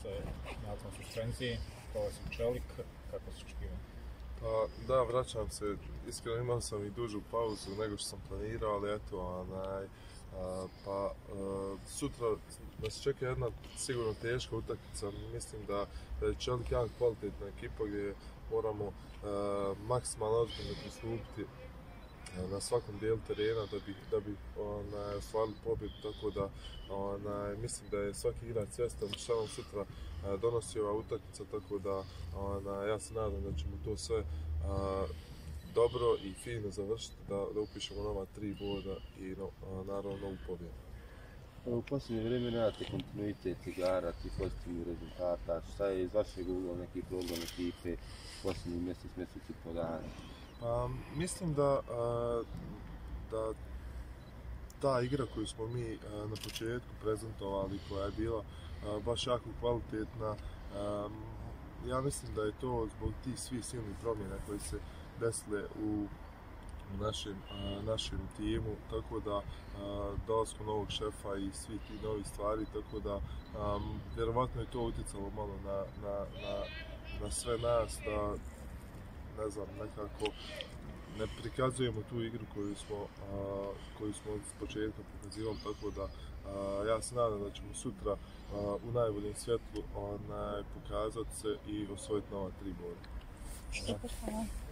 se nakon suspenzije, prolazi Čelik, kako se očekivao? Pa da, vraćam se, iskreno imao sam i dužu pauzu nego što sam planirao, ali eto, sutra nas čeka jedna sigurno teška utakmica. Mislim da je Čelik jedan kvalitetna ekipa gdje moramo maksimalno ozbiljno pristupiti na svakom dijelu terena da bi ostvarili pobjedu, tako da mislim da je svaki igrač svjestan šta nam sutra donosi ova utakmica, tako da ja se nadam da ćemo to sve dobro i fino završiti, da upišemo nova 3 boda i naravno novu pobjedu. U posljednje vrijeme nemate kontinuitet igara, ti pozitivnih rezultata. Šta je iz vašeg ugla neki problem ekipe posljednjih mjesec i po dana? Pa, mislim da ta igra koju smo mi na početku prezentovali, koja je bila baš jako kvalitetna, ja mislim da je to zbog tih svih silnih promjena koje se desile u našem timu, tako da dolaskom novog šefa i svih tih novih stvari, tako da vjerovatno je to utjecalo malo na sve nas, da ne znam, nekako ne prikazujemo tu igru koju smo s početka pokazivali, tako da ja se nadam da ćemo sutra u najboljem svjetlu pokazati se i osvojiti nova 3 boda. Hvala.